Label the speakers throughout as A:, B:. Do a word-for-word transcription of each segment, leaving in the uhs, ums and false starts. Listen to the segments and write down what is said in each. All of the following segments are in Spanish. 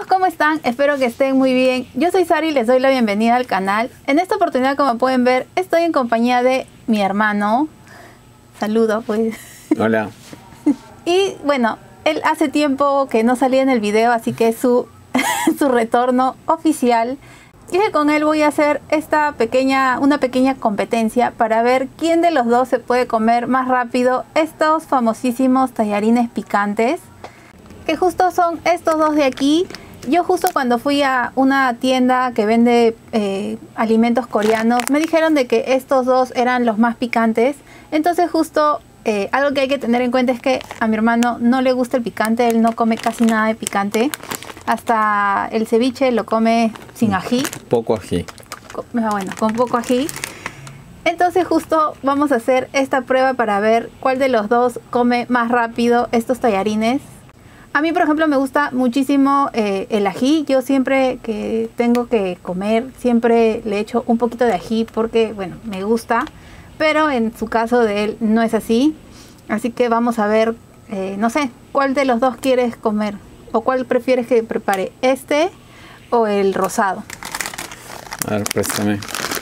A: todos, ¿cómo están? Espero que estén muy bien. Yo soy Sara y les doy la bienvenida al canal. En esta oportunidad, como pueden ver, estoy en compañía de mi hermano. Saludo, pues.
B: Hola.
A: Y bueno, él hace tiempo que no salía en el video, así que es su, su retorno oficial. Y que con él voy a hacer esta pequeña, una pequeña competencia para ver quién de los dos se puede comer más rápido estos famosísimos tallarines picantes. Que justo son estos dos de aquí. Yo justo cuando fui a una tienda que vende eh, alimentos coreanos, me dijeron de que estos dos eran los más picantes. Entonces justo eh, algo que hay que tener en cuenta es que a mi hermano no le gusta el picante, él no come casi nada de picante. Hasta el ceviche lo come sin ají.
B: Poco ají.
A: Bueno, con poco ají. Entonces justo vamos a hacer esta prueba para ver cuál de los dos come más rápido estos tallarines. A mí, por ejemplo, me gusta muchísimo eh, el ají. Yo siempre que tengo que comer, siempre le echo un poquito de ají porque, bueno, me gusta. Pero en su caso de él no es así. Así que vamos a ver, eh, no sé, ¿cuál de los dos quieres comer? ¿O cuál prefieres que prepare? ¿Este o el rosado?
B: A ver, préstame.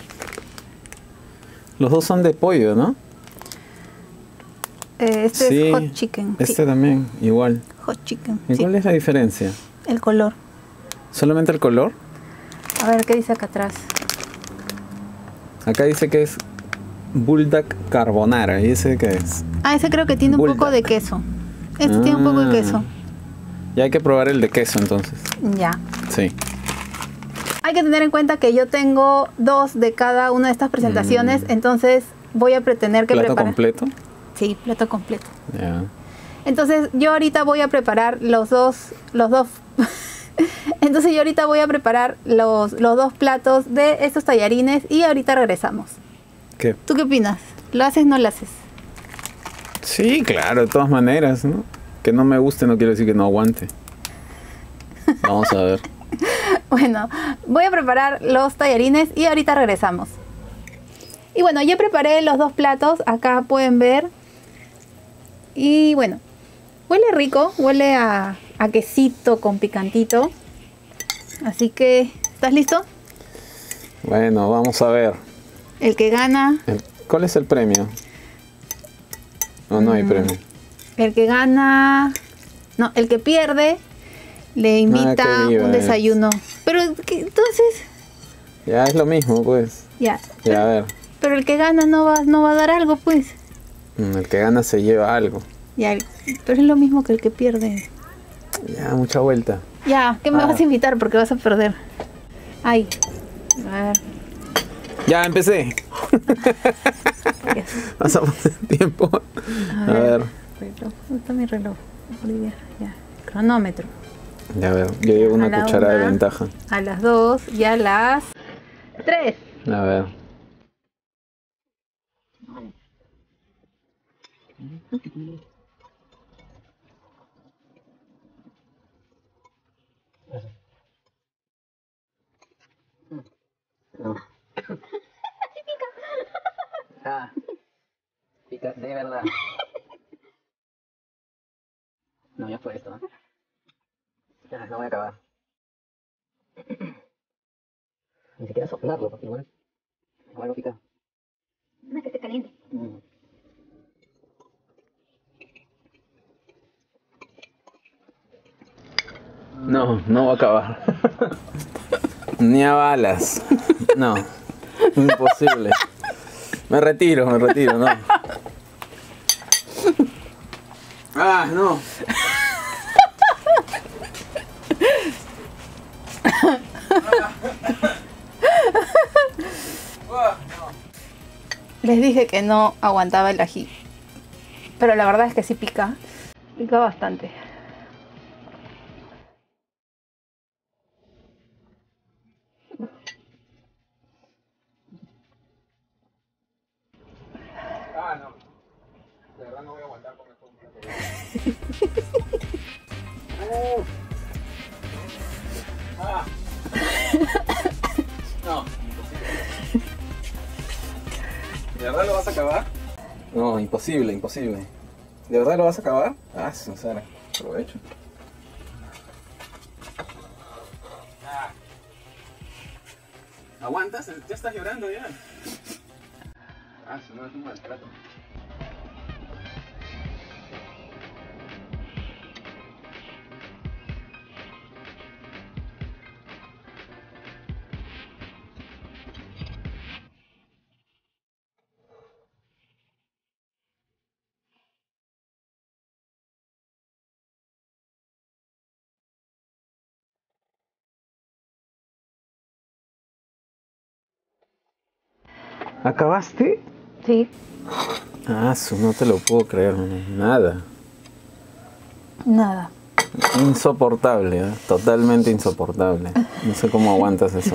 B: Los dos son de pollo, ¿no?
A: Eh, este
B: sí,
A: es hot chicken.
B: Este
A: sí.
B: también, igual.
A: Hot chicken.
B: ¿Y
A: sí.
B: cuál es la diferencia?
A: El color.
B: ¿Solamente el color?
A: A ver, ¿qué dice acá atrás?
B: Acá dice que es Bulldog Carbonara. ¿Y ese qué es?
A: Ah, ese creo que tiene un
B: Bulldog.
A: poco de queso. Este
B: ah,
A: tiene un poco de queso.
B: Ya hay que probar el de queso entonces.
A: Ya.
B: Sí.
A: Hay que tener en cuenta que yo tengo dos de cada una de estas presentaciones, mm. entonces voy a pretender que
B: ¿Plato
A: preparar.
B: completo?
A: Sí, plato completo.
B: Ya.
A: Entonces yo ahorita voy a preparar los dos, los dos. Entonces yo ahorita voy a preparar los, los dos platos de estos tallarines y ahorita regresamos.
B: ¿Qué?
A: ¿Tú qué opinas? ¿Lo haces o no lo haces?
B: Sí, claro, de todas maneras, ¿no? Que no me guste no quiere decir que no aguante. Vamos a ver.
A: Bueno, voy a preparar los tallarines y ahorita regresamos. Y bueno, ya preparé los dos platos, acá pueden ver. Y bueno, huele rico, huele a, a quesito con picantito. Así que, ¿estás listo?
B: Bueno, vamos a ver.
A: El que gana...
B: El, ¿Cuál es el premio? No, no hay
A: mm,
B: premio.
A: El que gana... No, el que pierde le invita
B: Ah, viva
A: un desayuno. Es. Pero, ¿qué? Entonces...
B: Ya es lo mismo, pues.
A: Ya.
B: Ya,
A: pero,
B: a ver.
A: Pero el que gana no va, no va a dar algo, pues.
B: El que gana se lleva algo.
A: Ya, pero es lo mismo que el que pierde.
B: Ya, mucha vuelta.
A: Ya, ¿qué me
B: ah.
A: vas a invitar? Porque vas a perder. Ay. A ver.
B: Ya, empecé. Vas a poner tiempo.
A: A,
B: a
A: ver.
B: ver.
A: Reloj. ¿Dónde está mi reloj? Ya, ya. Cronómetro.
B: Ya, a ver. Yo llevo una cucharada
A: una,
B: de ventaja.
A: A las dos y a las tres.
B: A ver.
C: No. Pica. Ah, pica de verdad. No, ya fue esto, ¿no? Ya, no voy a acabar. Ni siquiera soplarlo, porque igual, igual lo pica.
D: No es que esté caliente.
C: Mm.
B: No, no va a acabar. Ni a balas. No. Imposible. Me retiro, me retiro, no. Ah, no.
A: Les dije que no aguantaba el ají. Pero la verdad es que sí pica. Pica bastante.
B: Ah, no. De verdad no voy a aguantar comer todo un plato. uh. Ah. No, imposible. ¿De verdad lo vas a acabar? No, imposible, imposible. ¿De verdad lo vas a acabar? Ah, sincera. Aprovecho. ¿Aguantas? Ya estás llorando ya. Ah, eso no es un maltrato. ¿Acabaste?
A: Sí.
B: Ah, su, no te lo puedo creer, nada.
A: Nada.
B: Insoportable, ¿eh? Totalmente insoportable. No sé cómo aguantas eso.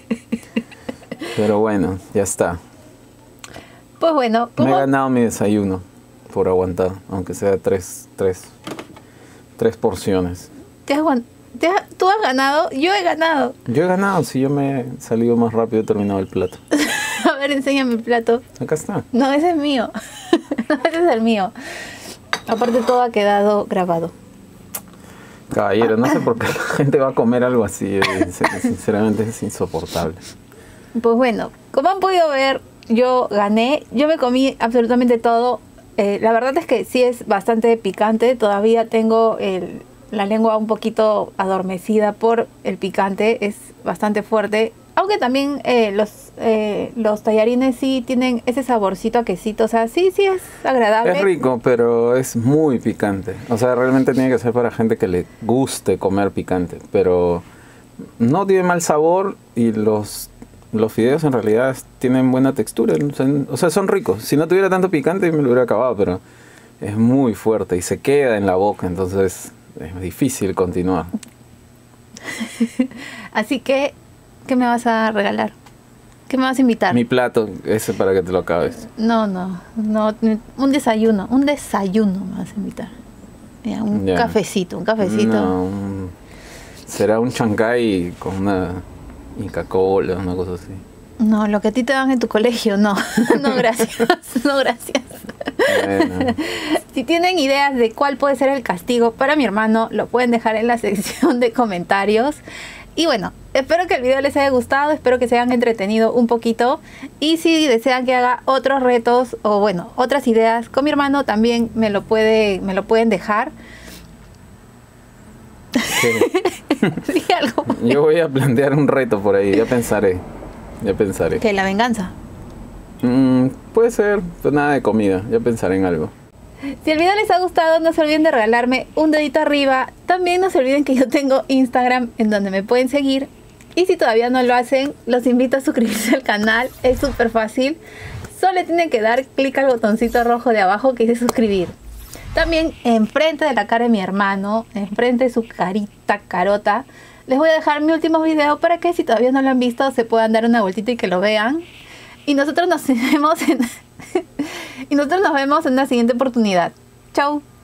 B: Pero bueno, ya está.
A: Pues bueno,
B: Me he
A: ¿cómo?
B: ganado mi desayuno por aguantar, aunque sea tres, tres, tres porciones.
A: ¿Te has aguant- te has- ¿Tú has ganado? Yo he ganado.
B: Yo he ganado, si yo me he salido más rápido, he terminado el plato.
A: A ver, enséñame el plato.
B: Acá está.
A: No, ese es mío. No, ese es el mío. Aparte todo ha quedado grabado.
B: Caballero, no sé por qué la gente va a comer algo así. eh, Sinceramente es insoportable.
A: Pues bueno, como han podido ver, yo gané. Yo me comí absolutamente todo. Eh, la verdad es que sí es bastante picante. Todavía tengo el, la lengua un poquito adormecida por el picante. Es bastante fuerte. Aunque también eh, los, eh, los tallarines sí tienen ese saborcito a quesito. O sea, sí, sí es agradable.
B: Es rico, pero es muy picante. O sea, realmente tiene que ser para gente que le guste comer picante. Pero no tiene mal sabor y los, los fideos en realidad tienen buena textura. O sea, son ricos. Si no tuviera tanto picante me lo hubiera acabado, pero es muy fuerte y se queda en la boca. Entonces es difícil continuar.
A: Así que, ¿qué me vas a regalar? ¿Qué me vas a invitar?
B: Mi plato, ese para que te lo acabes.
A: No, no, no, un desayuno, un desayuno me vas a invitar. Ya, un
B: Ya.
A: cafecito, un cafecito.
B: No, un- será un chancay con una Inca Kola, una cosa así.
A: No, lo que a ti te dan en tu colegio, no. No, gracias. No, gracias.
B: Bueno,
A: Si tienen ideas de cuál puede ser el castigo para mi hermano, lo pueden dejar en la sección de comentarios. Y bueno, espero que el video les haya gustado, espero que se hayan entretenido un poquito. Y si desean que haga otros retos o bueno, otras ideas con mi hermano, también me lo puede, me lo pueden dejar.
B: ¿qué?
A: Dije algo.
B: Yo voy a plantear un reto por ahí, ya pensaré. Ya pensaré.
A: Que la venganza.
B: Mm, puede ser, pues nada de comida, ya pensaré en algo.
A: Si el video les ha gustado, no se olviden de regalarme un dedito arriba. También no se olviden que yo tengo Instagram en donde me pueden seguir. Y si todavía no lo hacen, los invito a suscribirse al canal. Es súper fácil. Solo tienen que dar clic al botoncito rojo de abajo que dice suscribir. También enfrente de la cara de mi hermano, enfrente de su carita carota, les voy a dejar mi último video para que si todavía no lo han visto se puedan dar una vueltita y que lo vean. Y nosotros nos vemos en, y nosotros nos vemos en la siguiente oportunidad. Chau.